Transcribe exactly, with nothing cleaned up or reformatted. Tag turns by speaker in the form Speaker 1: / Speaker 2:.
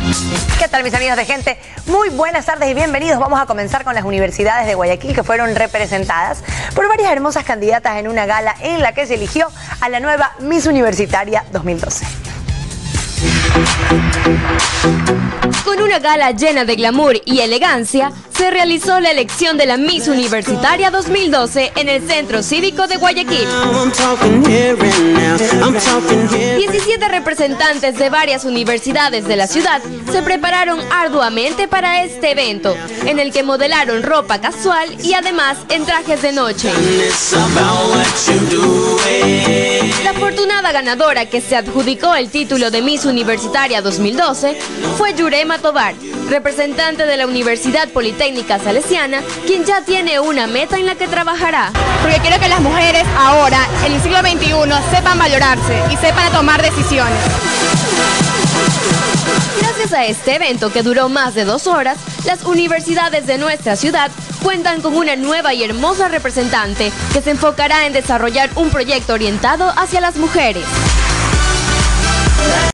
Speaker 1: ¿Qué tal, mis amigos de gente? Muy buenas tardes y bienvenidos. Vamos a comenzar con las universidades de Guayaquil, que fueron representadas por varias hermosas candidatas en una gala en la que se eligió a la nueva Miss Universitaria dos mil doce.
Speaker 2: Con una gala llena de glamour y elegancia, se realizó la elección de la Miss Universitaria dos mil doce en el Centro Cívico de Guayaquil. diecisiete representantes de varias universidades de la ciudad se prepararon arduamente para este evento, en el que modelaron ropa casual y además en trajes de noche. La afortunada ganadora que se adjudicó el título de Miss Universitaria dos mil doce fue Yurema Tobar, representante de la Universidad Politécnica Salesiana, quien ya tiene una meta en la que trabajará.
Speaker 3: Porque quiero que las mujeres ahora, en el siglo veintiuno, sepan valorarse y sepan tomar decisiones.
Speaker 2: Gracias a este evento, que duró más de dos horas, las universidades de nuestra ciudad cuentan con una nueva y hermosa representante que se enfocará en desarrollar un proyecto orientado hacia las mujeres.